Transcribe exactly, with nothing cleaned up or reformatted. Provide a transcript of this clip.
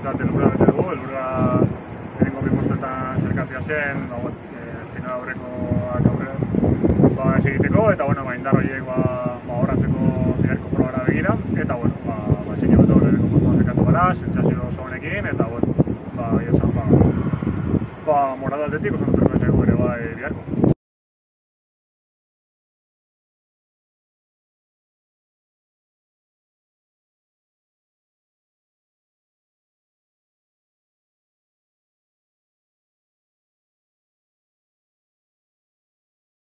behintzat helburua bete dugu, helburua lehenengo bi bostetan zerkatzea zen, ba, bueno, final aurrekoak aurre ba, ez egiteko, eta bueno, ba, indar horiek ba, ba, horatzeko biharko probara begira, eta bueno, ba, ba, zine beto lehenengo postuan zerkatu gara, sentsazio oso honekin, eta bueno, ba, esan, ba, ba, moral aldetik oso nutreko ez ere bai biharko.